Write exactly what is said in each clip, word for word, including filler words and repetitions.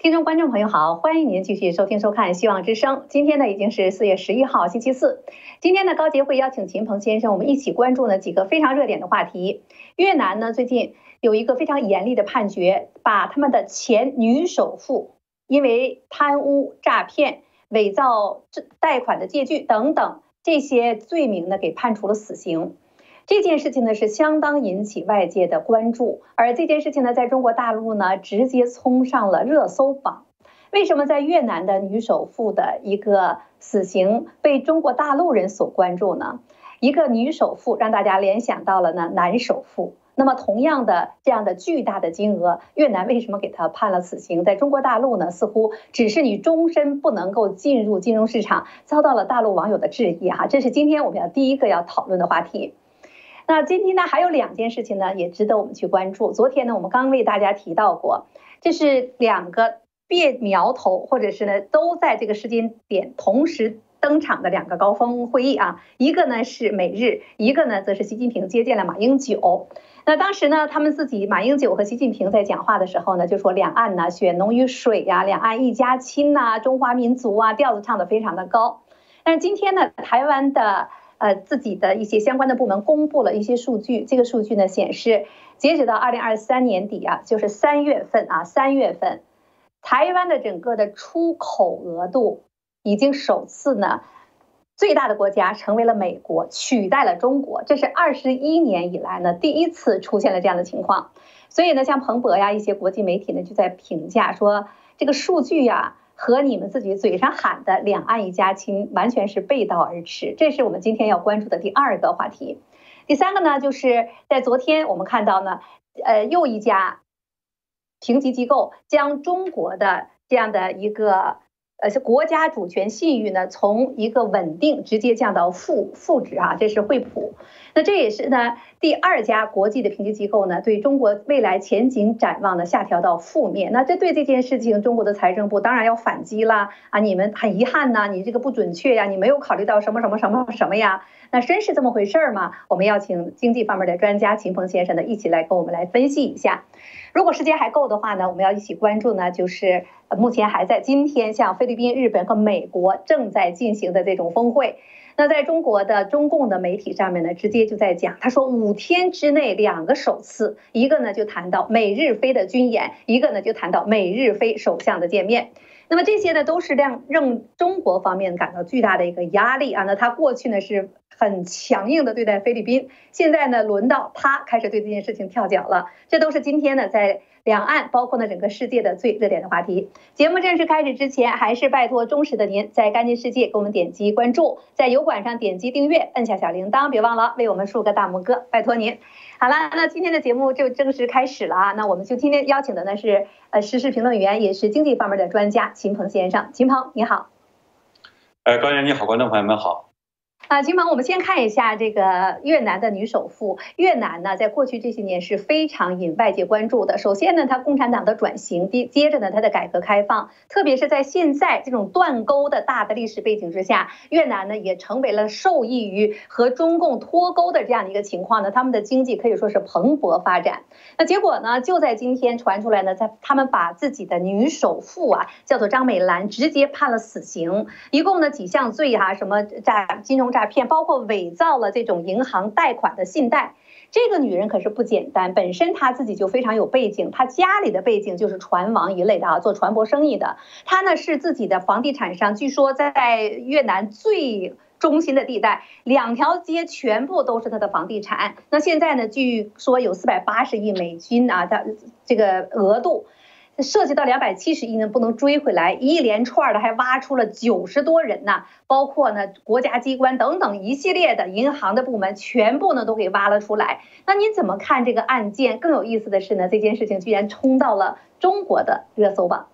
听众观众朋友好，欢迎您继续收听收看《希望之声》。今天呢已经是四月十一号星期四。今天呢高杰会邀请秦鹏先生，我们一起关注呢几个非常热点的话题。越南呢最近有一个非常严厉的判决，把他们的前女首富因为贪污、诈骗、伪造贷款的借据等等这些罪名呢给判处了死刑。这件事情呢是相当引起外界的关注，而这件事情呢在中国大陆呢直接冲上了热搜榜。为什么在越南的女首富的一个死刑被中国大陆人所关注呢？一个女首富让大家联想到了呢男首富。那么同样的这样的巨大的金额，越南为什么给他判了死刑？在中国大陆呢，似乎只是你终身不能够进入金融市场，遭到了大陆网友的质疑哈。这是今天我们要第一个要讨论的话题。那今天呢还有两件事情呢也值得我们去关注。昨天呢我们刚为大家提到过，这是两个别苗头或者是呢都在这个时间点同时登场的两个高峰会议啊，一个呢是美日，一个呢则是习近平接见了马英九。那当时呢他们自己马英九和习近平在讲话的时候呢就说两岸呢血浓于水呀、啊，两岸一家亲呐、啊，中华民族啊，调子唱得非常的高。但是今天呢台湾的呃，自己的一些相关的部门公布了一些数据，这个数据呢显示，截止到二零二三年底啊，就是三月份啊，三月份，台湾的整个的出口额度已经首次呢，最大的国家成为了美国，取代了中国，这是二十一年以来呢第一次出现了这样的情况。所以呢，像彭博呀一些国际媒体呢就在评价说，这个数据呀、啊。和你们自己嘴上喊的两岸一家亲完全是背道而驰，这是我们今天要关注的第二个话题。第三个呢，就是在昨天我们看到呢，呃，又一家评级机构将中国的这样的一个呃国家主权信誉呢，从一个稳定直接降到负负值啊，这是惠普。那这也是呢第二家国际的评级机构呢对中国未来前景展望呢下调到负面。那这对这件事情，中国的财政部当然要反击啦啊！你们很遗憾呐、啊，你这个不准确呀、啊，你没有考虑到什么什么什么什么呀？那真是这么回事吗？我们要请经济方面的专家秦鹏先生呢一起来跟我们来分析一下。如果时间还够的话呢，我们要一起关注呢，就是目前还在今天像菲律宾、日本和美国正在进行的这种峰会。那在中国的中共的媒体上面呢，直接就在讲，他说五天之内两个首次，一个呢就谈到美日菲的军演，一个呢就谈到美日菲首相的见面。那么这些呢都是让让中国方面感到巨大的一个压力啊。那他过去呢是很强硬的对待菲律宾，现在呢轮到他开始对这件事情跳脚了。这都是今天呢在两岸包括呢整个世界的最热点的话题。节目正式开始之前，还是拜托忠实的您在干净世界给我们点击关注，在油管上点击订阅，摁下小铃铛，别忘了为我们竖个大拇哥，拜托您。好了，那今天的节目就正式开始了啊。那我们就今天邀请的呢是呃时事评论员，也是经济方面的专家秦鹏先生。秦鹏你好。 呃，高原你好，观众朋友们好。 啊，秦鹏，我们先看一下这个越南的女首富。越南呢，在过去这些年是非常引外界关注的。首先呢，它共产党的转型，接接着呢，它的改革开放，特别是在现在这种断钩的大的历史背景之下，越南呢也成为了受益于和中共脱钩的这样的一个情况呢，他们的经济可以说是蓬勃发展。那结果呢，就在今天传出来呢，在他们把自己的女首富啊，叫做张美兰，直接判了死刑，一共呢几项罪哈、啊，什么诈金融诈。诈骗，包括伪造了这种银行贷款的信贷。这个女人可是不简单，本身她自己就非常有背景，她家里的背景就是船王一类的啊，做船舶生意的。她呢是自己的房地产商，据说在越南最中心的地带，两条街全部都是她的房地产。那现在呢，据说有四百八十亿美金啊，它这个额度。涉及到两百七十亿呢，不能追回来，一连串的还挖出了九十多人呢，包括呢国家机关等等一系列的银行的部门，全部呢都给挖了出来。那您怎么看这个案件？更有意思的是呢，这件事情居然冲到了中国的热搜榜。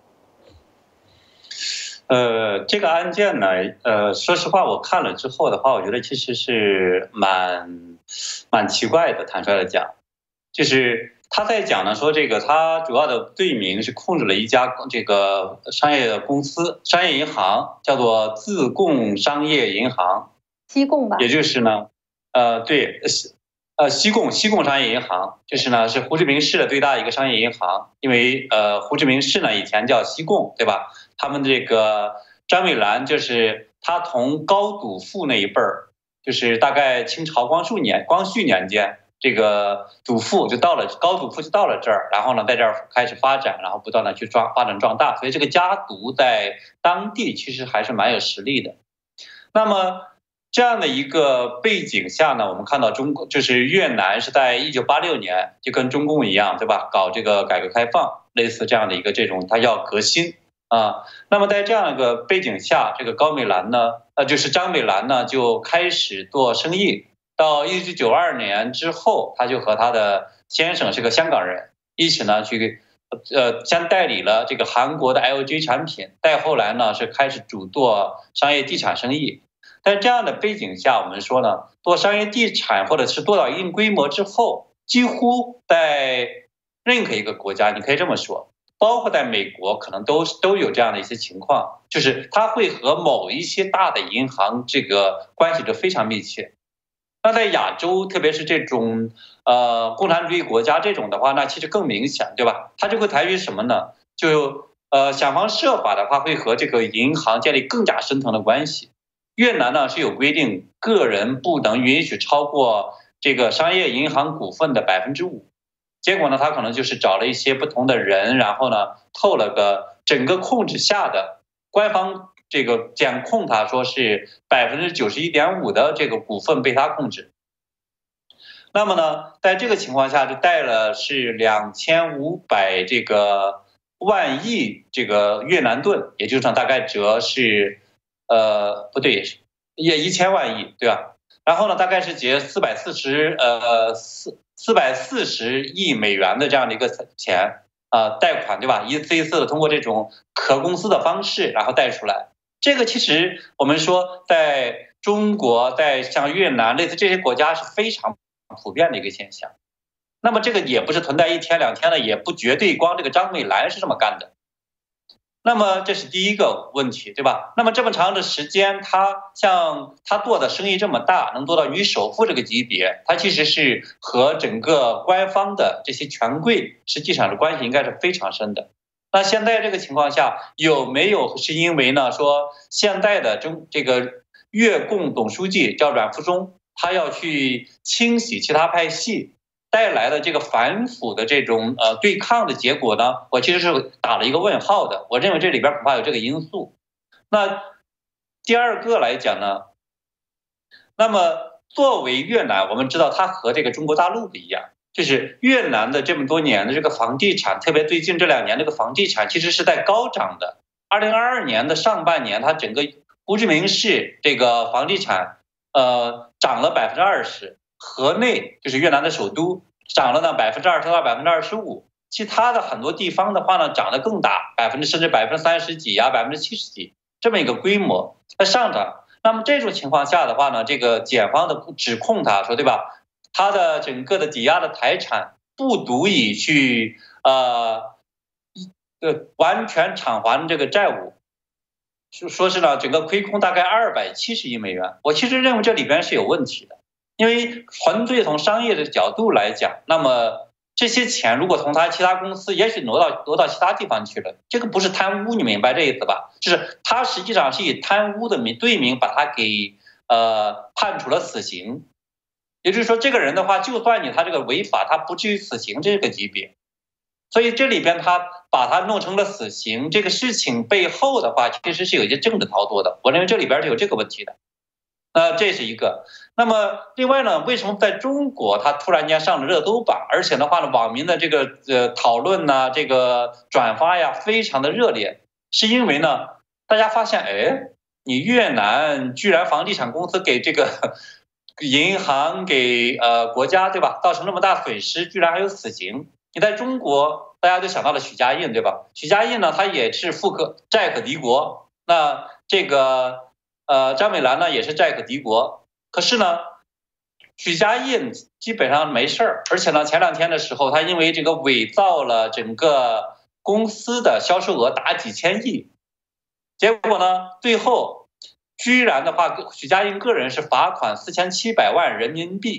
呃，这个案件呢，呃，说实话，我看了之后的话，我觉得其实是蛮蛮奇怪的，坦率的讲，就是。他在讲呢，说这个他主要的罪名是控制了一家这个商业公司、商业银行，叫做自贡商业银行， 西贡吧， 也就是呢，呃，对， 呃，西贡西贡商业银行就是呢是胡志明市的最大的一个商业银行，因为呃胡志明市呢以前叫西贡，对吧？他们这个张美兰就是他从高祖父那一辈儿，就是大概清朝光绪年光绪年间，这个祖父就到了高祖父就到了这儿，然后呢在这儿开始发展，然后不断的去壮发展壮大，所以这个家族在当地其实还是蛮有实力的。那么这样的一个背景下呢，我们看到中国就是越南是在一九八六年就跟中共一样，对吧？搞这个改革开放，类似这样的一个这种，它要革新啊。那么在这样一个背景下，这个高美兰呢，呃，就是张美兰呢，就开始做生意。到一九九二年之后，他就和他的先生是个香港人，一起呢去，呃，先代理了这个韩国的 L G 产品，再后来呢是开始主做商业地产生意。在这样的背景下，我们说呢，做商业地产或者是做到一定规模之后，几乎在任何一个国家，你可以这么说，包括在美国，可能都都有这样的一些情况，就是它会和某一些大的银行这个关系就非常密切。那在亚洲，特别是这种呃共产主义国家这种的话，那其实更明显，对吧？它就会采取什么呢？就呃想方设法的话，会和这个银行建立更加深层的关系。越南呢是有规定，个人不能允许超过这个商业银行股份的百分之五。结果呢，他可能就是找了一些不同的人，然后呢透了个整个控制下的官方这个监控，他说是百分之九十一点五的这个股份被他控制。那么呢，在这个情况下，就贷了是两千五百这个万亿这个越南盾，也就是大概折是。呃，不对，也一千万亿，对吧？然后呢，大概是结四百四十呃四四百四十亿美元的这样的一个钱啊、呃，贷款，对吧？一次一次的通过这种壳公司的方式，然后贷出来。这个其实我们说，在中国，在像越南类似这些国家是非常普遍的一个现象。那么这个也不是存在一天两天的，也不绝对光这个张美兰是这么干的。那么这是第一个问题，对吧？那么这么长的时间，他像他做的生意这么大，能做到女首富这个级别，他其实是和整个官方的这些权贵实际上的关系应该是非常深的。那现在这个情况下，有没有是因为呢？说现在的中这个越共总书记叫阮富忠，他要去清洗其他派系，带来的这个反腐的这种呃对抗的结果呢，我其实是打了一个问号的。我认为这里边恐怕有这个因素。那第二个来讲呢，那么作为越南，我们知道它和这个中国大陆不一样，就是越南的这么多年的这个房地产，特别最近这两年这个房地产其实是在高涨的。二零二二年的上半年，它整个胡志明市这个房地产呃涨了百分之二十。河内就是越南的首都，涨了呢百分之二十到百分之二十五，其他的很多地方的话呢，涨得更大，百分之甚至百分之三十几呀，百分之七十几这么一个规模在上涨。那么这种情况下的话呢，这个检方的指控他说，对吧？他的整个的抵押的财产不足以去呃呃完全偿还这个债务。说是呢，整个亏空大概二百七十亿美元。我其实认为这里边是有问题的。因为纯粹从商业的角度来讲，那么这些钱如果从他其他公司，也许挪到挪到其他地方去了，这个不是贪污，你明白这意思吧？就是他实际上是以贪污的名罪名把他给呃判处了死刑，也就是说，这个人的话，就算你他这个违法，他不至于死刑这个级别。所以这里边他把他弄成了死刑，这个事情背后的话，其实是有一些政治操作的。我认为这里边是有这个问题的。呃，这是一个。那么另外呢，为什么在中国它突然间上了热搜榜，而且的话呢，网民的这个呃讨论呐，这个转发呀，非常的热烈，是因为呢，大家发现，哎，你越南居然房地产公司给这个银行给呃国家对吧，造成那么大损失，居然还有死刑。你在中国，大家就想到了许家印对吧？许家印呢，他也是富可债可敌国，那这个。呃，张美兰呢也是债可敌国，可是呢，许家印基本上没事儿，而且呢，前两天的时候，他因为这个伪造了整个公司的销售额达几千亿，结果呢，最后居然的话，许家印个人是罚款四千七百万人民币，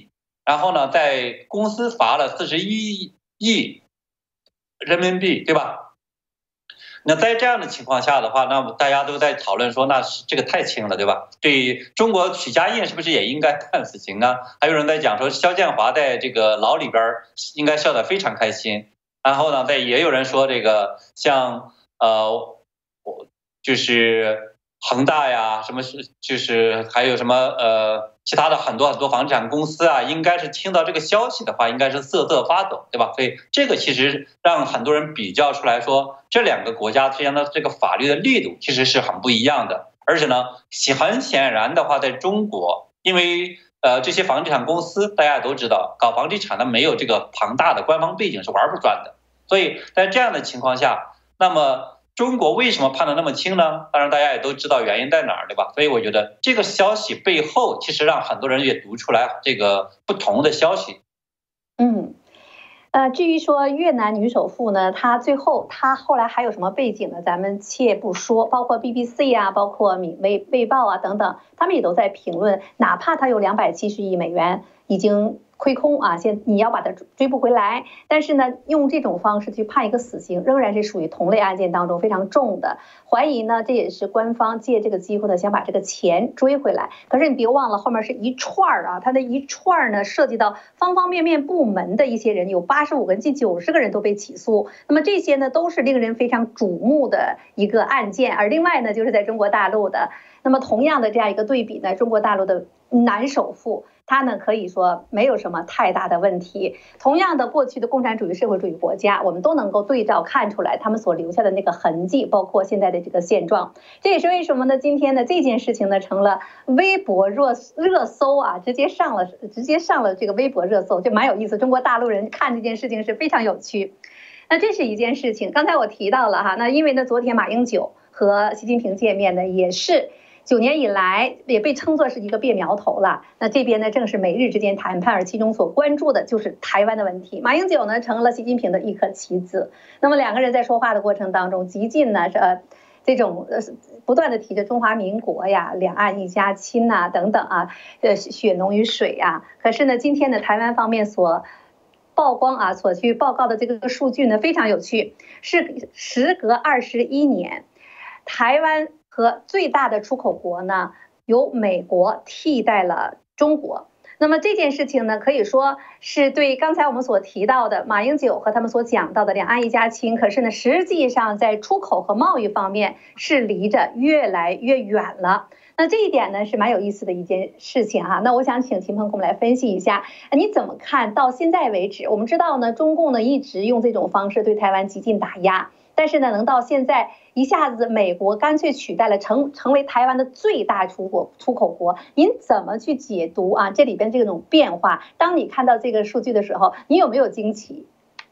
然后呢，在公司罚了四十一亿人民币，对吧？那在这样的情况下的话，那么大家都在讨论说，那这个太轻了，对吧？对中国许家印是不是也应该判死刑呢？还有人在讲说，肖建华在这个牢里边应该笑得非常开心。然后呢，在也有人说，这个像呃，就是恒大呀，什么是就是还有什么呃其他的很多很多房地产公司啊，应该是听到这个消息的话，应该是瑟瑟发抖，对吧？所以这个其实让很多人比较出来说，这两个国家之间的这个法律的力度其实是很不一样的。而且呢，很显然的话，在中国，因为呃这些房地产公司大家也都知道，搞房地产的没有这个庞大的官方背景是玩不转的。所以在这样的情况下，那么中国为什么判得那么轻呢？当然大家也都知道原因在哪儿，对吧？所以我觉得这个消息背后，其实让很多人也读出来这个不同的消息。 嗯，呃，至于说越南女首富呢，她最后她后来还有什么背景呢？咱们且不说，包括 B B C 啊，包括《卫卫报》啊等等，他们也都在评论，哪怕她有两百七十亿美元已经亏空啊，现你要把它追不回来，但是呢，用这种方式去判一个死刑，仍然是属于同类案件当中非常重的。怀疑呢，这也是官方借这个机会呢，想把这个钱追回来。可是你别忘了，后面是一串儿啊，它的一串儿呢，涉及到方方面面部门的一些人，有八十五个人，近九十个人都被起诉。那么这些呢，都是令人非常瞩目的一个案件。而另外呢，就是在中国大陆的，那么同样的这样一个对比呢，中国大陆的男首富，他呢可以说没有什么太大的问题。同样的，过去的共产主义社会主义国家，我们都能够对照看出来他们所留下的那个痕迹，包括现在的这个现状。这也是为什么呢？今天的这件事情呢，成了微博热热搜啊，直接上了，直接上了这个微博热搜，就蛮有意思。中国大陆人看这件事情是非常有趣。那这是一件事情，刚才我提到了哈，那因为呢，昨天马英九和习近平见面呢，也是九年以来也被称作是一个别苗头了。那这边呢，正是美日之间谈判，而其中所关注的就是台湾的问题。马英九呢，成了习近平的一颗棋子。那么两个人在说话的过程当中，极尽呢是呃这种呃不断的提着中华民国呀、两岸一家亲呐、啊、等等啊，呃血浓于水啊。可是呢，今天的台湾方面所曝光啊，所去报告的这个数据呢，非常有趣，是时隔二十一年，台湾和最大的出口国呢，由美国替代了中国。那么这件事情呢，可以说是对刚才我们所提到的马英九和他们所讲到的两岸一家亲，可是呢，实际上在出口和贸易方面是离着越来越远了。那这一点呢是蛮有意思的一件事情哈。那我想请秦鹏给我们来分析一下，你怎么看到现在为止？我们知道呢，中共呢一直用这种方式对台湾极尽打压，但是呢，能到现在一下子美国干脆取代了成成为台湾的最大出口出口国，您怎么去解读啊这里边这种变化？当你看到这个数据的时候，你有没有惊奇？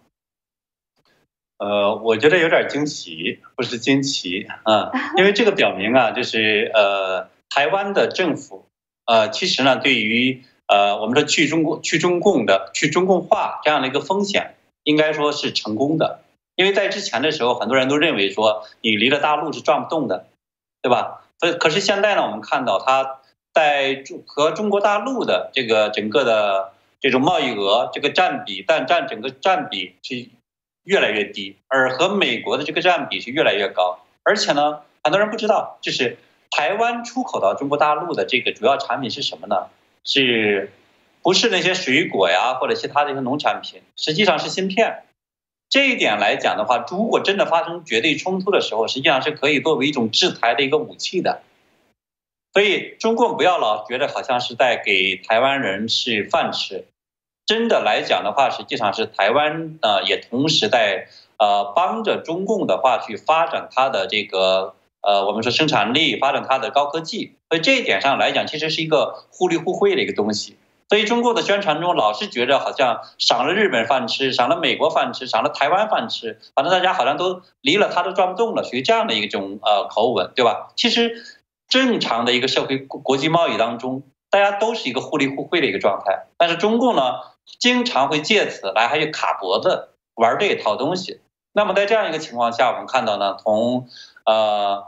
呃，我觉得有点惊奇，不是惊奇啊，因为这个表明啊，就是呃，台湾的政府，呃，其实呢，对于呃我们的去中共、去中共的、去中共化这样的一个风险，应该说是成功的。因为在之前的时候，很多人都认为说你离了大陆是转不动的，对吧？所以，可是现在呢，我们看到它在中和中国大陆的这个整个的这种贸易额这个占比，但占整个占比是越来越低，而和美国的这个占比是越来越高。而且呢，很多人不知道，就是台湾出口到中国大陆的这个主要产品是什么呢？是不是那些水果呀，或者其他的一些农产品？实际上是芯片。这一点来讲的话，如果真的发生绝对冲突的时候，实际上是可以作为一种制裁的一个武器的。所以中共不要老觉得好像是在给台湾人是饭吃，真的来讲的话，实际上是台湾呃也同时在呃帮着中共的话去发展它的这个呃我们说生产力，发展它的高科技。所以这一点上来讲，其实是一个互利互惠的一个东西。所以中国的宣传中老是觉得好像赏了日本饭吃，赏了美国饭吃，赏了台湾饭吃，反正大家好像都离了他都转不动了，属于这样的一种呃口吻，对吧？其实正常的一个社会国际贸易当中，大家都是一个互利互惠的一个状态，但是中共呢，经常会借此来还去卡脖子玩这一套东西。那么在这样一个情况下，我们看到呢，从呃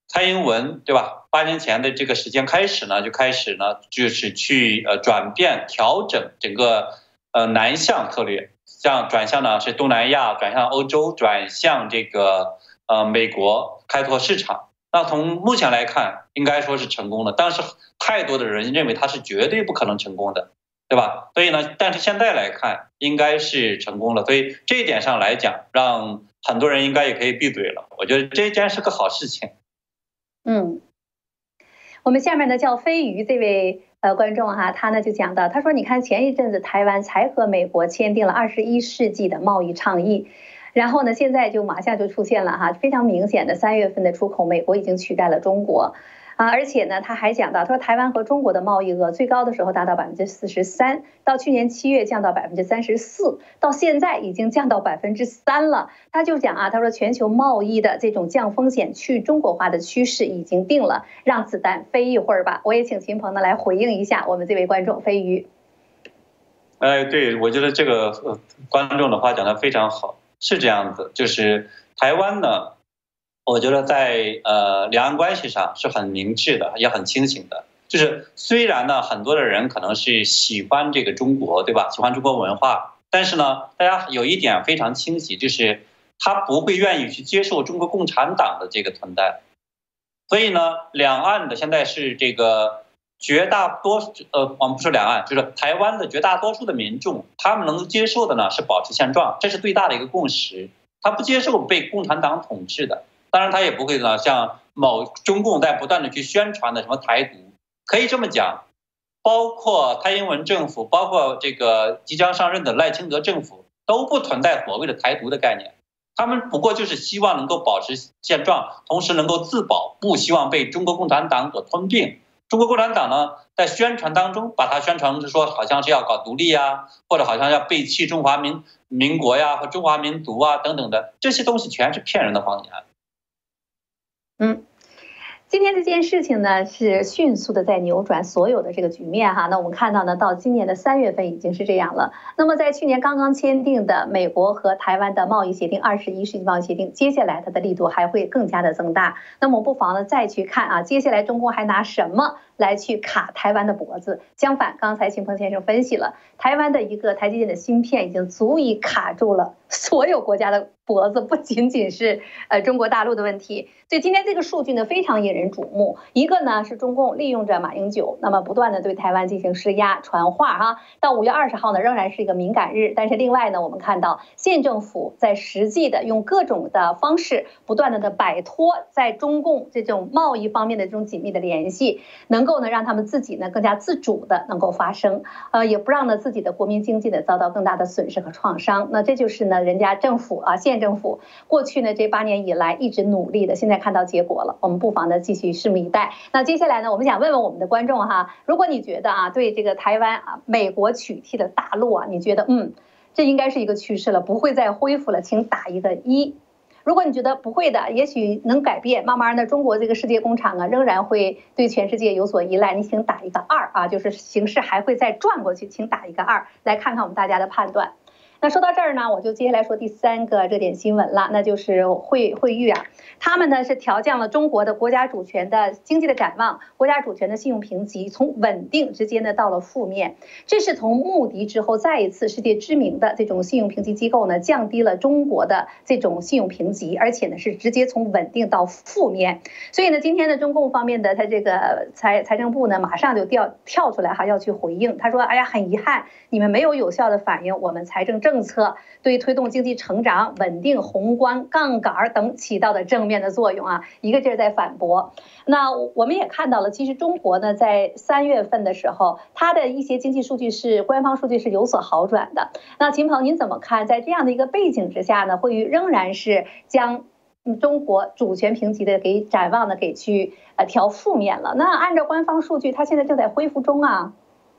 蔡英文对吧？八年前的这个时间开始呢，就开始呢，就是去呃转变调整整个呃南向策略，像转向呢是东南亚，转向欧洲，转向这个呃美国开拓市场。那从目前来看，应该说是成功的，但是太多的人认为它是绝对不可能成功的，对吧？所以呢，但是现在来看，应该是成功了。所以这一点上来讲，让很多人应该也可以闭嘴了。我觉得这件是个好事情。 嗯，我们下面呢叫飞鱼这位呃观众哈，他呢就讲到，他说你看前一阵子台湾才和美国签订了二十一世纪的贸易倡议，然后呢现在就马上就出现了哈非常明显的三月份的出口，美国已经取代了中国。啊，而且呢，他还讲到，他说台湾和中国的贸易额最高的时候达到百分之四十三，到去年七月降到百分之三十四，到现在已经降到百分之三了。他就讲啊，他说全球贸易的这种降风险、去中国化的趋势已经定了，让子弹飞一会儿吧。我也请秦鹏呢来回应一下我们这位观众飞鱼。 哎，对，我觉得这个呃观众的话讲得非常好，是这样子，就是台湾呢。我觉得在呃两岸关系上是很明智的，也很清醒的。就是虽然呢，很多的人可能是喜欢这个中国，对吧？喜欢中国文化，但是呢，大家有一点非常清晰，就是他不会愿意去接受中国共产党的这个存在。所以呢，两岸的现在是这个绝大多数，呃，我们不说两岸，就是台湾的绝大多数的民众，他们能够接受的呢是保持现状，这是最大的一个共识。他不接受被共产党统治的。当然，他也不会呢，像某中共在不断的去宣传的什么台独，可以这么讲，包括蔡英文政府，包括这个即将上任的赖清德政府，都不存在所谓的台独的概念。他们不过就是希望能够保持现状，同时能够自保，不希望被中国共产党所吞并。中国共产党呢，在宣传当中把它宣传是说，好像是要搞独立啊，或者好像要背弃中华民民国呀和中华民族啊等等的，这些东西全是骗人的谎言。 嗯，今天这件事情呢是迅速的在扭转所有的这个局面哈。那我们看到呢，到今年的三月份已经是这样了。那么在去年刚刚签订的美国和台湾的贸易协定，二十一世纪贸易协定，接下来它的力度还会更加的增大。那么我不妨呢再去看啊，接下来中共还拿什么来去卡台湾的脖子？相反，刚才秦鹏先生分析了，台湾的一个台积电的芯片已经足以卡住了所有国家的脖子，不仅仅是呃中国大陆的问题。所以今天这个数据呢非常引人瞩目。一个呢是中共利用着马英九，那么不断的对台湾进行施压传话哈。到五月二十号呢仍然是一个敏感日，但是另外呢我们看到县政府在实际的用各种的方式不断的的摆脱在中共这种贸易方面的这种紧密的联系，能够呢让他们自己呢更加自主的能够发声，呃也不让呢自己的国民经济呢遭到更大的损失和创伤。那这就是呢人家政府啊县政府过去呢这八年以来一直努力的，现在看到结果了，我们不妨呢继续拭目以待。那接下来呢我们想问问我们的观众哈，如果你觉得啊对这个台湾啊美国取缔的大陆啊，你觉得嗯这应该是一个趋势了，不会再恢复了，请打一个一。如果你觉得不会的，也许能改变，慢慢的中国这个世界工厂啊仍然会对全世界有所依赖，你请打一个二啊，就是形势还会再转过去，请打一个二，来看看我们大家的判断。那说到这儿呢，我就接下来说第三个热点新闻了，那就是惠惠誉啊，他们呢是调降了中国的国家主权的经济的展望，国家主权的信用评级从稳定直接呢到了负面，这是从穆迪之后再一次世界知名的这种信用评级机构呢降低了中国的这种信用评级，而且呢是直接从稳定到负面。所以呢，今天的中共方面的他这个财财政部呢马上就调跳出来哈要去回应，他说：“哎呀，很遗憾，你们没有有效的反映我们财政政策对推动经济成长、稳定宏观、杠杆等起到的正面的作用啊，一个劲儿在反驳。”那我们也看到了，其实中国呢，在三月份的时候，它的一些经济数据是官方数据是有所好转的。那秦鹏，您怎么看？在这样的一个背景之下呢，惠誉仍然是将中国主权评级的给展望呢给去呃调负面了。那按照官方数据，它现在正在恢复中啊。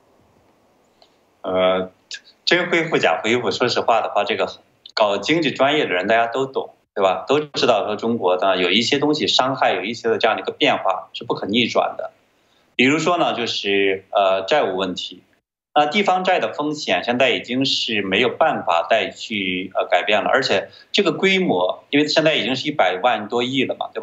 呃。真恢复假恢复，说实话的话，这个搞经济专业的人大家都懂，对吧？都知道说中国呢有一些东西伤害，有一些的这样的一个变化是不可逆转的。比如说呢，就是呃债务问题，那地方债的风险现在已经是没有办法再去呃改变了，而且这个规模，因为现在已经是一百万多亿了嘛，对吧？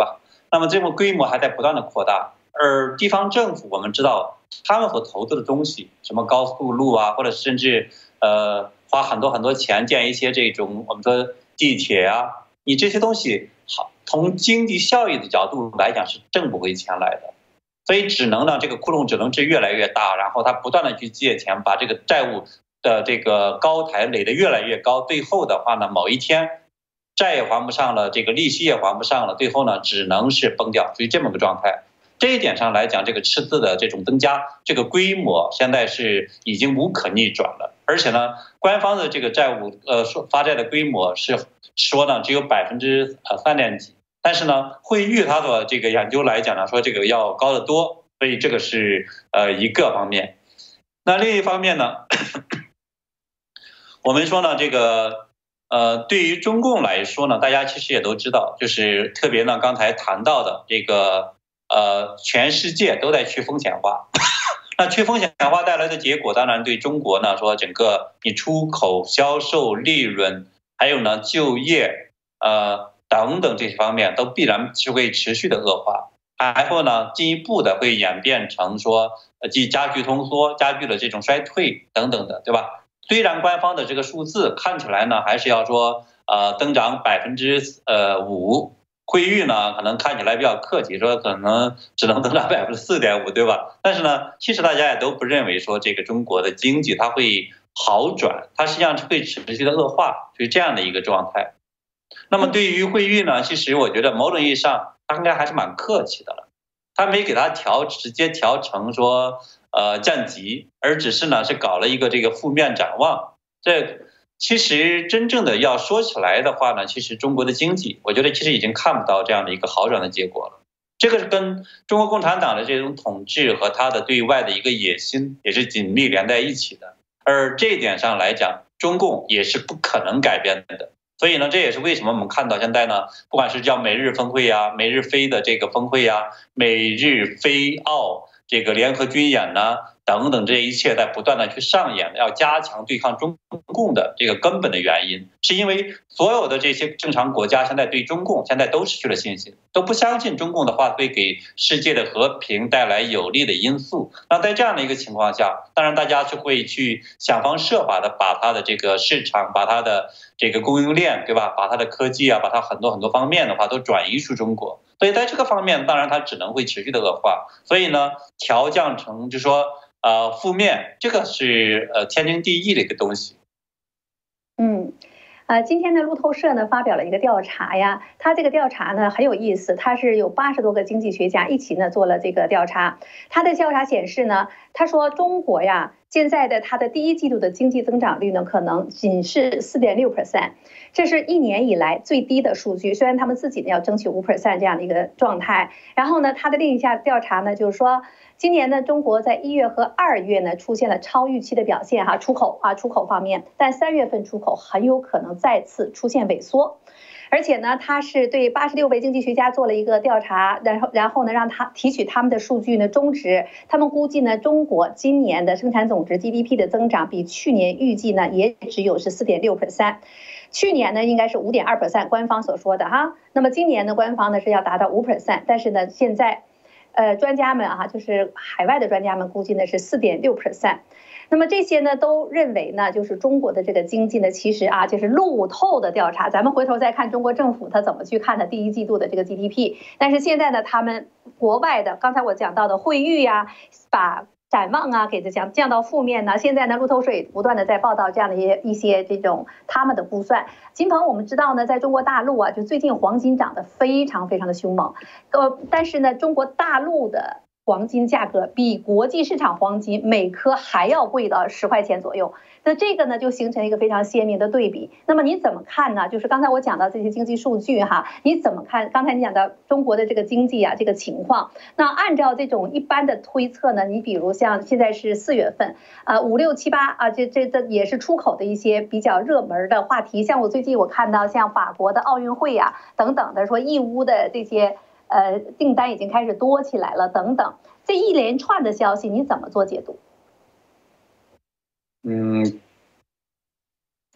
那么这种规模还在不断的扩大。而地方政府我们知道，他们所投资的东西，什么高速路啊，或者甚至呃花很多很多钱建一些这种我们说地铁啊，你这些东西好从经济效益的角度来讲是挣不回钱来的，所以只能呢这个窟窿只能是越来越大，然后他不断的去借钱，把这个债务的这个高台垒得越来越高，最后的话呢，某一天债也还不上了，这个利息也还不上了，最后呢只能是崩掉，所以这么个状态。这一点上来讲，这个赤字的这种增加，这个规模现在是已经无可逆转了。而且呢，官方的这个债务呃发债的规模是说呢只有百分之呃三点几，但是呢，惠誉它的这个研究来讲呢，说这个要高得多，所以这个是呃一个方面。那另一方面呢，我们说呢这个。呃，对于中共来说呢，大家其实也都知道，就是特别呢，刚才谈到的这个，呃，全世界都在去风险化，那去风险化带来的结果，当然对中国呢，说整个你出口、销售、利润，还有呢就业，呃等等这些方面，都必然是会持续的恶化，还会呢进一步的会演变成说，呃，即加剧通缩、加剧了这种衰退等等的，对吧？虽然官方的这个数字看起来呢，还是要说呃增长百分之呃五，惠誉呢可能看起来比较客气，说可能只能增长百分之四点五，对吧？但是呢，其实大家也都不认为说这个中国的经济它会好转，它实际上是会持续的恶化，就是这样的一个状态。那么对于惠誉呢，其实我觉得某种意义上它应该还是蛮客气的了，他没给它调直接调成说。呃，降级，而只是呢是搞了一个这个负面展望。这其实真正的要说起来的话呢，其实中国的经济，我觉得其实已经看不到这样的一个好转的结果了。这个是跟中国共产党的这种统治和他的对外的一个野心也是紧密连在一起的。而这一点上来讲，中共也是不可能改变的。所以呢，这也是为什么我们看到现在呢，不管是叫美日峰会呀、美日非的这个峰会呀、美日非澳。这个联合军演呢，等等，这一切在不断的去上演，要加强对抗中共的这个根本的原因，是因为所有的这些正常国家现在对中共现在都失去了信心，都不相信中共的话会给世界的和平带来有利的因素。那在这样的一个情况下，当然大家就会去想方设法的把它的这个市场，把它的这个供应链，对吧？把它的科技啊，把它很多很多方面的话都转移出中国。所以在这个方面，当然它只能会持续的恶化。所以呢，调降成就是说呃负面，这个是呃天经地义的一个东西。 嗯。呃，今天呢，路透社呢发表了一个调查呀，它这个调查呢很有意思，它是有八十多个经济学家一起呢做了这个调查。它的调查显示呢，他说中国呀，现在的它的第一季度的经济增长率呢，可能仅是四点六 percent， 这是一年以来最低的数据。虽然他们自己呢要争取五 percent 这样的一个状态。然后呢，它的另一项调查呢就是说，今年呢，中国在一月和二月呢出现了超预期的表现哈，出口啊出口方面，但三月份出口很有可能再次出现萎缩。而且呢，他是对八十六位经济学家做了一个调查，然后然后呢，让他提取他们的数据呢中值，他们估计呢，中国今年的生产总值 G D P 的增长比去年预计呢也只有是 四点六 percent， 去年呢应该是 五点二 percent， 官方所说的哈，那么今年呢官方呢是要达到 五 percent， 但是呢现在。呃，专家们啊，就是海外的专家们估计呢是 四点六 percent， 那么这些呢都认为呢，就是中国的这个经济呢，其实啊就是路透的调查，咱们回头再看中国政府他怎么去看的第一季度的这个 G D P， 但是现在呢，他们国外的刚才我讲到的惠誉呀，把展望啊给它降降到负面呢，现在呢路透社也不断的在报道这样的一些一些这种他们的估算。金鹏，我们知道呢，在中国大陆啊，就最近黄金涨得非常非常的凶猛，呃，但是呢，中国大陆的黄金价格比国际市场黄金每颗还要贵到十块钱左右，那这个呢就形成一个非常鲜明的对比。那么你怎么看呢？就是刚才我讲到这些经济数据哈，你怎么看？刚才你讲到中国的这个经济啊这个情况，那按照这种一般的推测呢，你比如像现在是四月份，啊五六七八啊，这这这也是出口的一些比较热门的话题。像我最近我看到像法国的奥运会啊等等的，说义乌的这些呃订单已经开始多起来了等等，这一连串的消息你怎么做解读？ 嗯。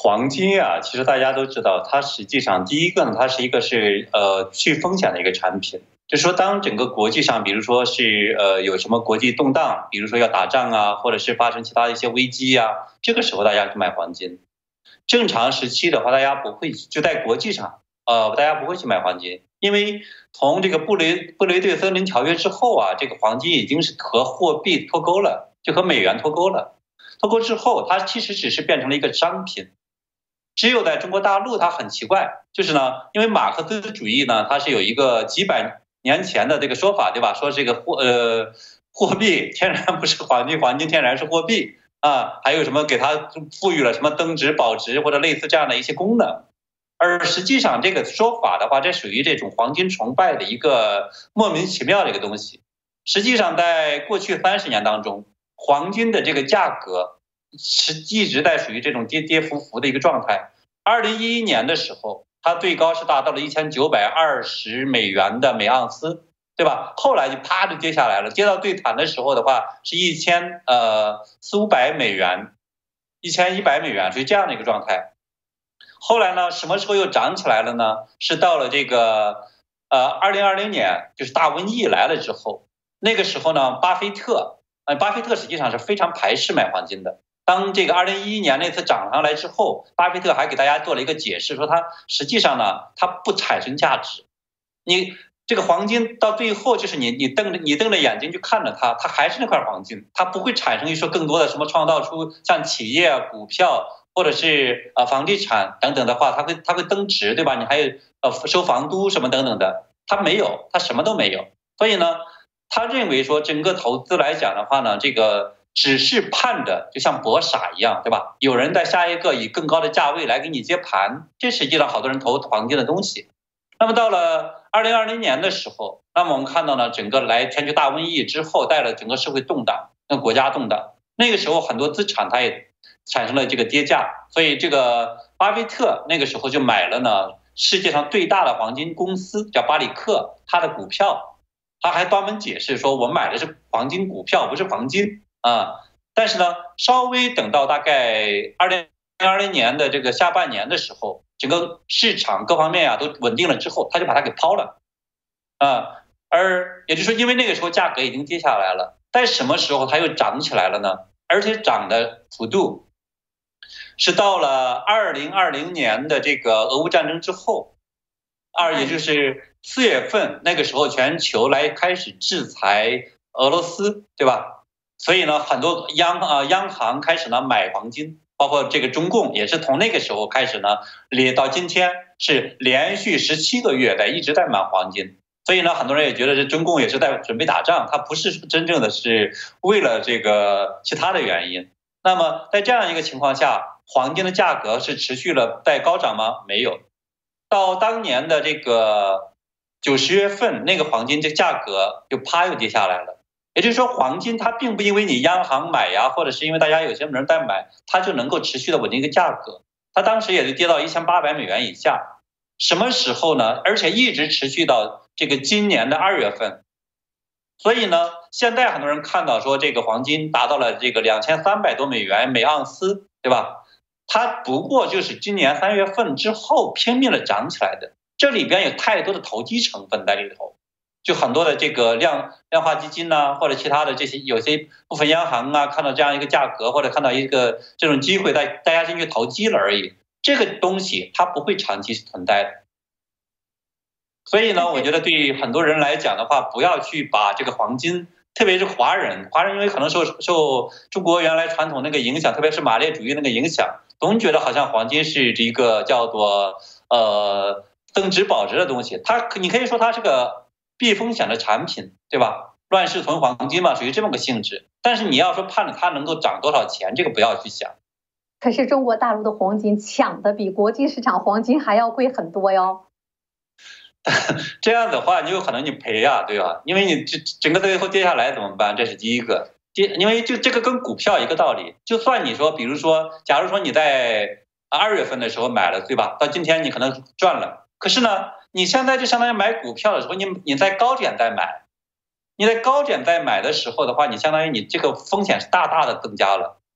黄金啊，其实大家都知道，它实际上第一个呢，它是一个是呃去风险的一个产品。就是说，当整个国际上，比如说是呃有什么国际动荡，比如说要打仗啊，或者是发生其他的一些危机啊，这个时候大家去买黄金。正常时期的话，大家不会就在国际上，呃，大家不会去买黄金，因为从这个布雷布雷顿森林条约之后啊，这个黄金已经是和货币脱钩了，就和美元脱钩了。脱钩之后，它其实只是变成了一个商品。只有在中国大陆，它很奇怪，就是呢，因为马克思主义呢，它是有一个几百年前的这个说法，对吧？说这个货呃货币天然不是黄金，黄金天然是货币啊，还有什么给它赋予了什么增值、保值或者类似这样的一些功能。而实际上这个说法的话，这属于这种黄金崇拜的一个莫名其妙的一个东西。实际上，在过去三十年当中，黄金的这个价格是一直在属于这种跌跌伏伏的一个状态。二零一一年的时候，它最高是达到了一千九百二十美元的每盎司，对吧？后来就啪就跌下来了，跌到最惨的时候的话是一千呃四五百美元，一千一百美元，属于这样的一个状态。后来呢，什么时候又涨起来了呢？是到了这个呃二零二零年，就是大瘟疫来了之后，那个时候呢，巴菲特，呃，巴菲特实际上是非常排斥买黄金的。当这个二零一一年那次涨上来之后，巴菲特还给大家做了一个解释，说它实际上呢，它不产生价值。你这个黄金到最后就是你你瞪着你瞪着眼睛去看着它，它还是那块黄金，它不会产生一说更多的什么创造出像企业、股票或者是呃房地产等等的话，它会它会增值，对吧？你还有呃收房租什么等等的，它没有，它什么都没有。所以呢，他认为说整个投资来讲的话呢，这个。只是盼着就像博傻一样，对吧？有人在下一个以更高的价位来给你接盘，这实际上好多人投黄金的东西。那么到了二零二零年的时候，那么我们看到呢，整个来全球大瘟疫之后，带了整个社会动荡，那国家动荡，那个时候很多资产它也产生了这个跌价，所以这个巴菲特那个时候就买了呢世界上最大的黄金公司叫巴里克，它的股票，他还专门解释说，我买的是黄金股票，不是黄金。啊，但是呢，稍微等到大概二零二零年的这个下半年的时候，整个市场各方面啊都稳定了之后，他就把它给抛了，啊，而也就是说，因为那个时候价格已经跌下来了，在什么时候它又涨起来了呢？而且涨的幅度是到了二零二零年的这个俄乌战争之后，二也就是四月份那个时候，全球来开始制裁俄罗斯，对吧？所以呢，很多央啊央行开始呢买黄金，包括这个中共也是从那个时候开始呢，连到今天是连续十七个月在一直在买黄金。所以呢，很多人也觉得这中共也是在准备打仗，它不是真正的是为了这个其他的原因。那么在这样一个情况下，黄金的价格是持续了在高涨吗？没有。到当年的这个九十月份，那个黄金这价格就啪又跌下来了。也就是说，黄金它并不因为你央行买呀，或者是因为大家有些人在买，它就能够持续的稳定一个价格。它当时也就跌到一千八百美元以下。什么时候呢？而且一直持续到这个今年的二月份。所以呢，现在很多人看到说这个黄金达到了这个两千三百多美元每盎司，对吧？它不过就是今年三月份之后拼命的涨起来的，这里边有太多的投机成分在里头。就很多的这个量量化基金呐、啊，或者其他的这些有些部分央行啊，看到这样一个价格，或者看到一个这种机会，大大家进去投机了而已。这个东西它不会长期存在的。所以呢，我觉得对于很多人来讲的话，不要去把这个黄金，特别是华人，华人因为可能受受中国原来传统那个影响，特别是马列主义那个影响，总觉得好像黄金是一个叫做呃增值保值的东西。它你可以说它是个避风险的产品，对吧？乱世存黄金嘛，属于这么个性质。但是你要说盼着它能够涨多少钱，这个不要去想。 可是中国大陆的黄金抢的比国际市场黄金还要贵很多哟。 这样的话，你有可能你赔啊，对吧？因为你这整个最后跌下来怎么办？这是第一个。跌，因为就这个跟股票一个道理。就算你说，比如说，假如说你在二月份的时候买了，对吧？到今天你可能赚了，可是呢？你现在就相当于买股票的时候，你你在高点再买，你在高点再买的时候的话，你相当于你这个风险是大大的增加了。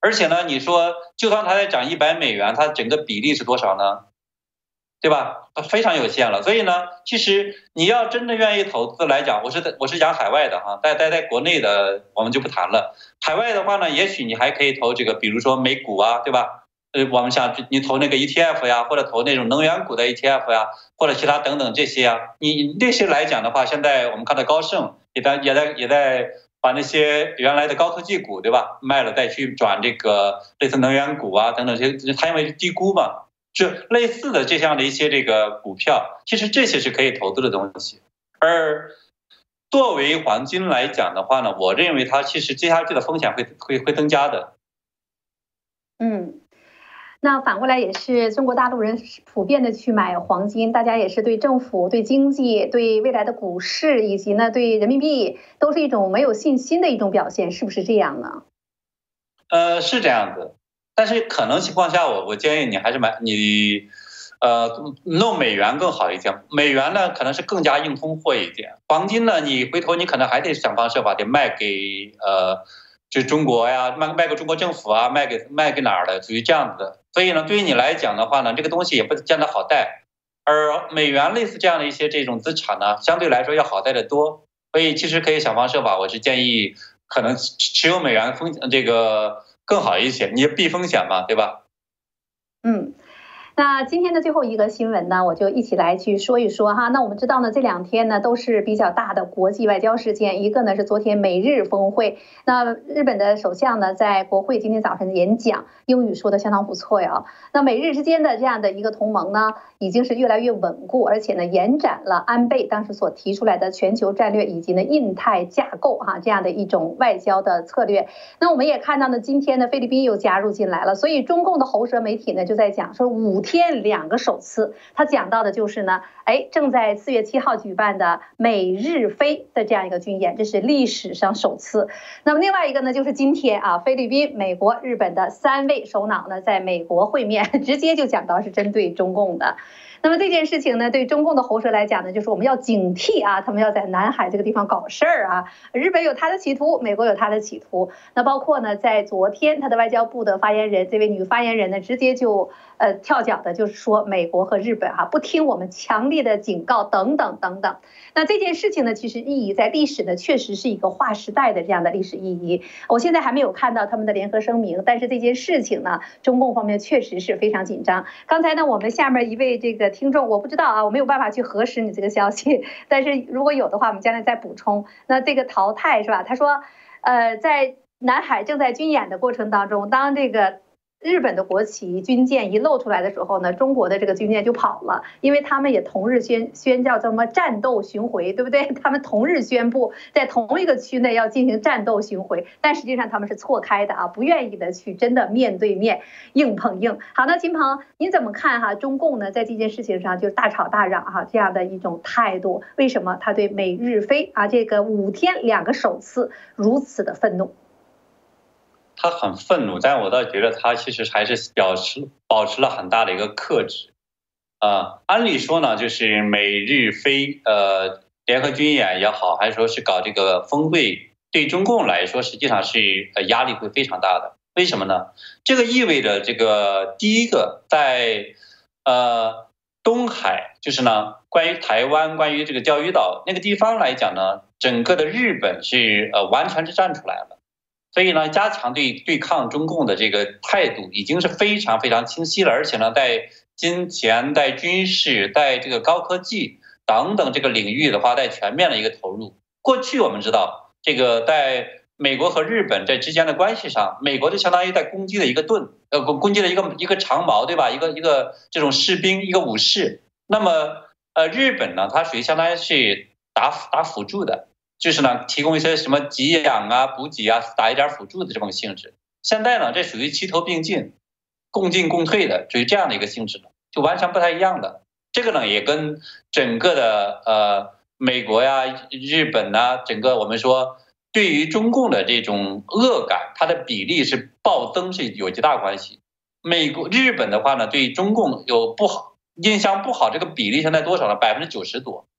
而且呢，你说就算它再涨一百美元，它整个比例是多少呢？对吧？非常有限了。所以呢，其实你要真的愿意投资来讲，我是我是讲海外的哈，在在在国内的我们就不谈了。海外的话呢，也许你还可以投这个，比如说美股啊，对吧？呃，我们想你投那个 E T F 呀，或者投那种能源股的 E T F 呀，或者其他等等这些啊。你那些来讲的话，现在我们看到高盛也在也在也在把那些原来的高科技股，对吧，卖了再去转这个类似能源股啊等等这些，它因为低估嘛。就类似的这样的一些这个股票，其实这些是可以投资的东西。而作为黄金来讲的话呢，我认为它其实接下去的风险会会会增加的。 嗯，那反过来也是中国大陆人普遍的去买黄金，大家也是对政府、对经济、对未来的股市以及呢对人民币都是一种没有信心的一种表现，是不是这样呢？ 呃，是这样子。但是可能情况下，我我建议你还是买你，呃，弄美元更好一点。美元呢，可能是更加硬通货一点。黄金呢，你回头你可能还得想方设法得卖给呃，就中国呀，卖卖给中国政府啊，卖给卖给哪儿的，属于这样子的。所以呢，对于你来讲的话呢，这个东西也不见得好带。而美元类似这样的一些这种资产呢，相对来说要好带得多。所以其实可以想方设法，我是建议可能持有美元风这个。更好一些，你避风险嘛，对吧？ 嗯，那今天的最后一个新闻呢，我就一起来去说一说哈。那我们知道呢，这两天呢都是比较大的国际外交事件，一个呢是昨天美日峰会，那日本的首相呢在国会今天早晨的演讲，英语说的相当不错呀。那美日之间的这样的一个同盟呢，已经是越来越稳固，而且呢延展了安倍当时所提出来的全球战略以及呢印太架构哈这样的一种外交的策略。那我们也看到呢，今天的菲律宾又加入进来了，所以中共的喉舌媒体呢就在讲说五天两个首次，他讲到的就是呢，哎，正在四月七号举办的美日菲的这样一个军演，这是历史上首次。那么另外一个呢，就是今天啊，菲律宾、美国、日本的三位首脑呢在美国会面，直接就讲到是针对中共的。那么这件事情呢，对中共的喉舌来讲呢，就是我们要警惕啊，他们要在南海这个地方搞事儿啊。日本有他的企图，美国有他的企图。那包括呢，在昨天他的外交部的发言人，这位女发言人呢，直接就呃跳脚的，就是说美国和日本哈、啊、不听我们强烈的警告等等等等。那这件事情呢，其实意义在历史呢，确实是一个划时代的这样的历史意义。我现在还没有看到他们的联合声明，但是这件事情呢，中共方面确实是非常紧张。刚才呢，我们下面一位这个听众，我不知道啊，我没有办法去核实你这个消息，但是如果有的话，我们将来再补充。那这个淘汰是吧？他说，呃，在南海正在军演的过程当中，当这个日本的国旗军舰一露出来的时候呢，中国的这个军舰就跑了，因为他们也同日宣宣叫叫什么战斗巡回，对不对？他们同日宣布在同一个区内要进行战斗巡回，但实际上他们是错开的啊，不愿意的去真的面对面硬碰硬。好，那秦鹏，您怎么看哈？中共呢在这件事情上就大吵大嚷哈，这样的一种态度，为什么他对美日菲啊这个五天两个首次如此的愤怒？ 他很愤怒，但我倒觉得他其实还是表示保持了很大的一个克制。呃，按理说呢，就是美日菲呃联合军演也好，还是说是搞这个峰会，对中共来说实际上是呃压力会非常大的。为什么呢？这个意味着这个第一个在呃东海，就是呢关于台湾、关于这个钓鱼岛那个地方来讲呢，整个的日本是呃完全是站出来了。所以呢，加强对对抗中共的这个态度已经是非常非常清晰了，而且呢，在金钱、在军事、在这个高科技等等这个领域的话，在全面的一个投入。过去我们知道，这个在美国和日本在之间的关系上，美国就相当于在攻击的一个盾，呃，攻击的一个一个长矛，对吧？一个一个这种士兵，一个武士。那么，呃，日本呢，它属于相当于是打打辅助的。就是呢，提供一些什么给养啊、补给啊，打一点辅助的这种性质。现在呢，这属于齐头并进、共进共退的，属于这样的一个性质的，就完全不太一样的。这个呢，也跟整个的呃美国呀、日本呐、整个我们说对于中共的这种恶感，它的比例是暴增，是有极大关系。美国、日本的话呢，对中共有不好印象不好，这个比例现在多少呢？百分之九十多。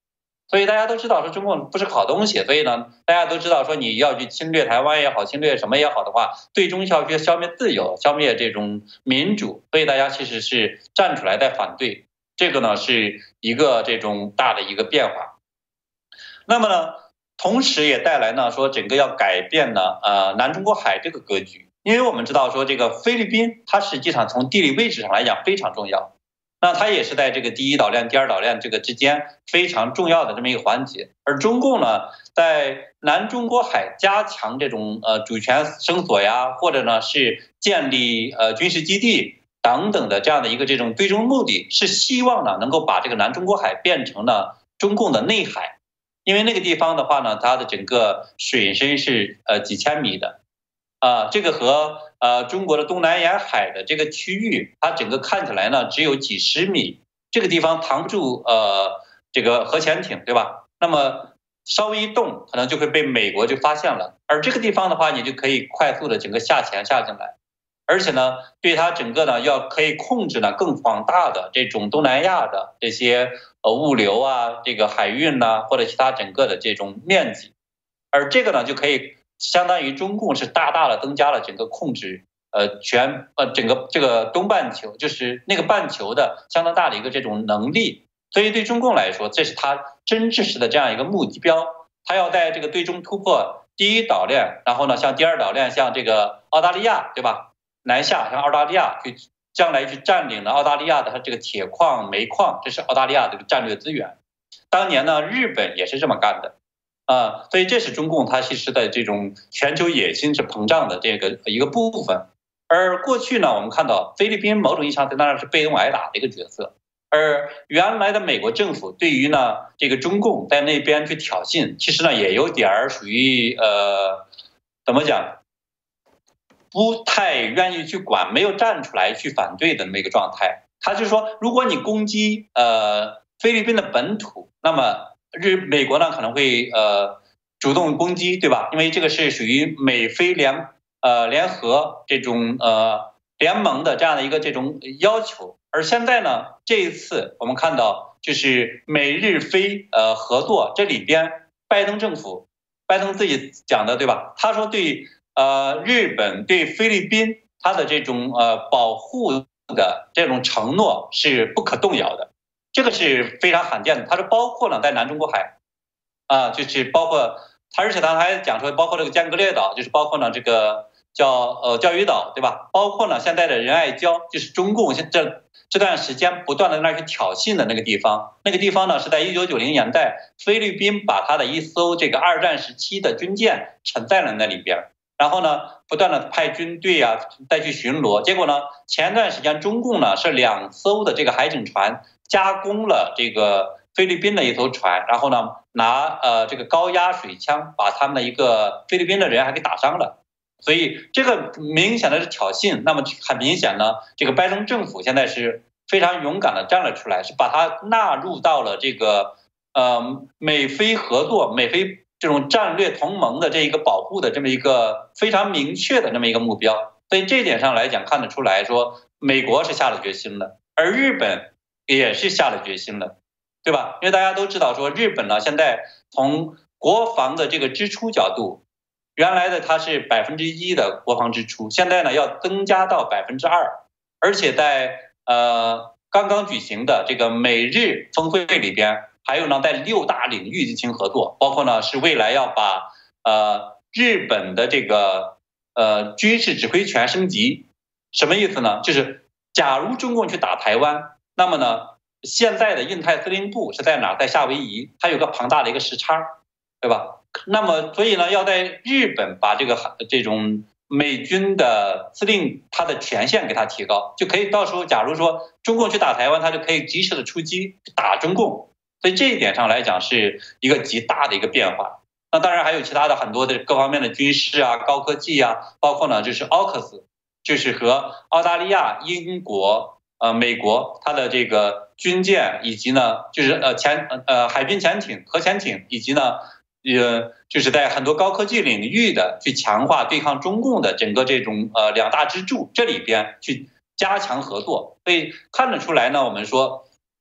所以大家都知道说中共不是个好东西，所以呢，大家都知道说你要去侵略台湾也好，侵略什么也好的话，最终要去消灭自由，消灭这种民主，所以大家其实是站出来在反对，这个呢是一个这种大的一个变化。那么呢，同时也带来呢说整个要改变呢呃南中国海这个格局，因为我们知道说这个菲律宾它实际上从地理位置上来讲非常重要。那它也是在这个第一岛链、第二岛链这个之间非常重要的这么一个环节，而中共呢，在南中国海加强这种呃主权声索呀，或者呢是建立呃军事基地等等的这样的一个这种最终目的，是希望呢能够把这个南中国海变成了中共的内海，因为那个地方的话呢，它的整个水深是呃几千米的。啊，这个和呃中国的东南沿海的这个区域，它整个看起来呢只有几十米，这个地方扛不住呃这个核潜艇，对吧？那么稍微一动，可能就会被美国就发现了。而这个地方的话，你就可以快速的整个下潜下进来，而且呢，对它整个呢要可以控制呢更广大的这种东南亚的这些呃物流啊，这个海运呐、啊，或者其他整个的这种面积，而这个呢就可以。相当于中共是大大的增加了整个控制，呃，全呃整个这个东半球，就是那个半球的相当大的一个这种能力。所以对中共来说，这是他真正式的这样一个目标，他要在这个最终突破第一岛链，然后呢，像第二岛链，像这个澳大利亚，对吧？南下像澳大利亚去将来去占领了澳大利亚的它这个铁矿、煤矿，这是澳大利亚的这个战略资源。当年呢，日本也是这么干的。啊，所以这是中共它其实的这种全球野心是膨胀的这个一个部分，而过去呢，我们看到菲律宾某种意义上当然是被动挨打的一个角色，而原来的美国政府对于呢这个中共在那边去挑衅，其实呢也有点儿属于呃怎么讲，不太愿意去管，没有站出来去反对的那么一个状态。他就说，如果你攻击呃菲律宾的本土，那么日美国呢可能会呃主动攻击，对吧？因为这个是属于美菲联呃联合这种呃联盟的这样的一个这种要求。而现在呢，这一次我们看到就是美日菲呃合作，这里边拜登政府，拜登自己讲的，对吧？他说对呃日本对菲律宾他的这种呃保护的这种承诺是不可动摇的。这个是非常罕见的，它是包括了在南中国海，啊，就是包括它，而且他还讲说，包括这个尖阁列岛，就是包括呢这个叫呃钓鱼岛，对吧？包括呢现在的仁爱礁，就是中共这这段时间不断的在那去挑衅的那个地方，那个地方呢是在一九九零年代，菲律宾把他的一艘这个二战时期的军舰沉在了那里边，然后呢不断的派军队啊再去巡逻，结果呢前段时间中共呢是两艘的这个海警船。加工了这个菲律宾的一艘船，然后呢拿呃这个高压水枪把他们的一个菲律宾的人还给打伤了，所以这个明显的是挑衅。那么很明显呢，这个拜登政府现在是非常勇敢的站了出来，是把它纳入到了这个呃美菲合作、美菲这种战略同盟的这一个保护的这么一个非常明确的这么一个目标。所以这一点上来讲，看得出来说美国是下了决心的，而日本也是下了决心了，对吧？因为大家都知道说日本呢，现在从国防的这个支出角度，原来的它是百分之一的国防支出，现在呢要增加到百分之二，而且在呃刚刚举行的这个美日峰会里边，还有呢在六大领域进行合作，包括呢是未来要把呃日本的这个呃军事指挥权升级，什么意思呢？就是假如中共去打台湾。那么呢，现在的印太司令部是在哪？在夏威夷，它有个庞大的一个时差，对吧？那么所以呢，要在日本把这个这种美军的司令他的权限给他提高，就可以到时候假如说中共去打台湾，他就可以及时的出击打中共。所以这一点上来讲是一个极大的一个变化。那当然还有其他的很多的各方面的军事啊、高科技啊，包括呢就是奥克斯，就是和澳大利亚、英国。呃，美国它的这个军舰以及呢，就是呃潜呃海军潜艇、核潜艇，以及呢，呃，就是在很多高科技领域的去强化对抗中共的整个这种呃两大支柱，这里边去加强合作。所以看得出来呢，我们说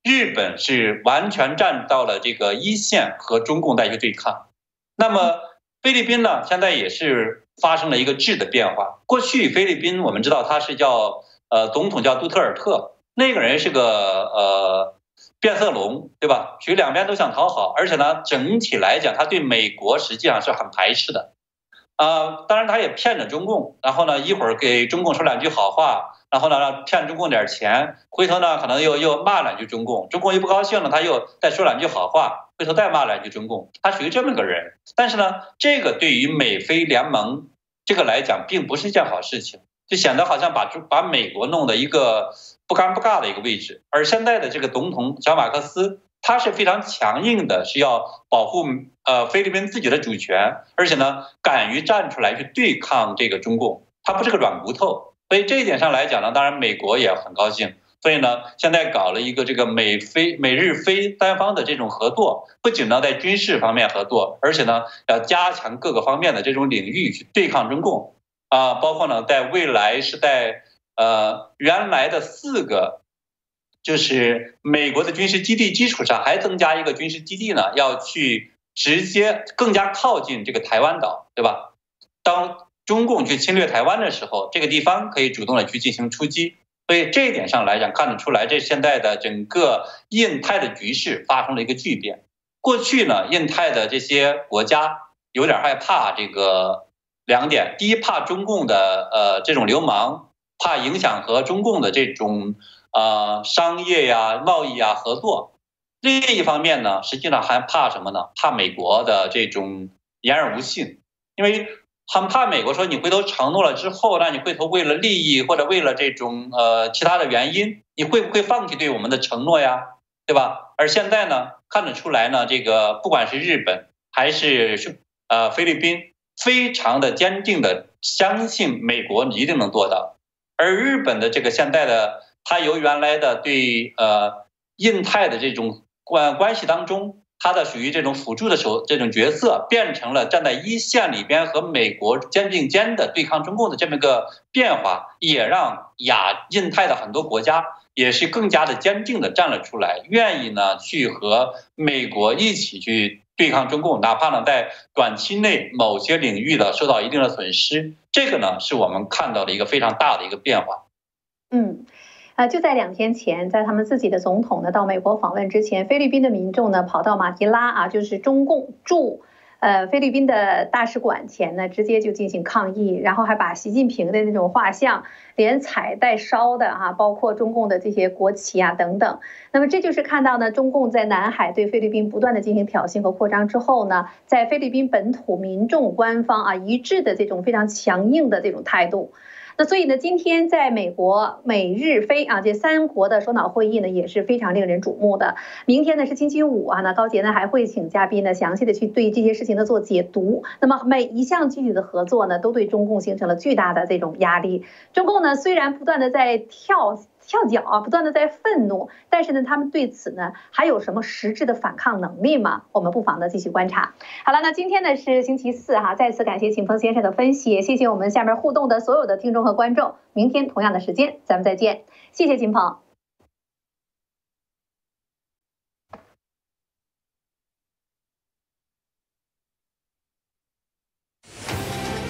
日本是完全站到了这个一线和中共在去对抗。那么菲律宾呢，现在也是发生了一个质的变化。过去菲律宾我们知道他是叫呃总统叫杜特尔特，那个人是个呃变色龙，对吧？属于两边都想讨好，而且呢，整体来讲他对美国实际上是很排斥的。啊，当然他也骗着中共，然后呢，一会儿给中共说两句好话，然后呢骗中共点钱，回头呢可能又又骂两句中共，中共一不高兴了，他又再说两句好话，回头再骂两句中共，他属于这么个人。但是呢，这个对于美菲联盟这个来讲，并不是一件好事情，就显得好像把把美国弄得一个不尴不尬的一个位置。而现在的这个总统小马克思，他是非常强硬的，是要保护呃菲律宾自己的主权，而且呢，敢于站出来去对抗这个中共，他不是个软骨头。所以这一点上来讲呢，当然美国也很高兴。所以呢，现在搞了一个这个美菲美日菲单方的这种合作，不仅呢在军事方面合作，而且呢要加强各个方面的这种领域去对抗中共啊，包括呢在未来是在呃原来的四个。就是美国的军事基地基础上，还增加一个军事基地呢，要去直接更加靠近这个台湾岛，对吧？当中共去侵略台湾的时候，这个地方可以主动的去进行出击。所以这一点上来讲，看得出来，这现在的整个印太的局势发生了一个巨变。过去呢，印太的这些国家有点害怕这个两点：第一，怕中共的呃这种流氓，怕影响和中共的这种。呃，商业呀、贸易呀、合作。另一方面呢，实际上还怕什么呢？怕美国的这种言而无信，因为很怕美国说你回头承诺了之后，那你回头为了利益或者为了这种呃其他的原因，你会不会放弃对我们的承诺呀？对吧？而现在呢，看得出来呢，这个不管是日本还是呃菲律宾，非常的坚定的相信美国一定能做到，而日本的这个现在的。他由原来的对呃印太的这种关关系当中，他的属于这种辅助的手这种角色，变成了站在一线里边和美国肩并肩的对抗中共的这么个变化，也让亚印太的很多国家也是更加的坚定的站了出来，愿意呢去和美国一起去对抗中共，哪怕呢在短期内某些领域的受到一定的损失，这个呢是我们看到的一个非常大的一个变化。 嗯。呃，就在两天前，在他们自己的总统呢到美国访问之前，菲律宾的民众呢跑到马尼拉啊，就是中共驻呃菲律宾的大使馆前呢，直接就进行抗议，然后还把习近平的那种画像连踩带烧的哈、啊，包括中共的这些国旗啊等等。那么这就是看到呢，中共在南海对菲律宾不断的进行挑衅和扩张之后呢，在菲律宾本土民众官方啊一致的这种非常强硬的这种态度。那所以呢，今天在美国美日菲啊这三国的首脑会议呢也是非常令人瞩目的。明天呢是星期五啊，那高杰呢还会请嘉宾呢详细的去对这些事情的做解读。那么每一项具体的合作呢，都对中共形成了巨大的这种压力。中共呢虽然不断的在跳。跳脚啊，不断的在愤怒，但是呢，他们对此呢还有什么实质的反抗能力吗？我们不妨呢继续观察。好了，那今天呢是星期四哈，再次感谢秦峰先生的分析，谢谢我们下面互动的所有的听众和观众。明天同样的时间咱们再见，谢谢秦鹏。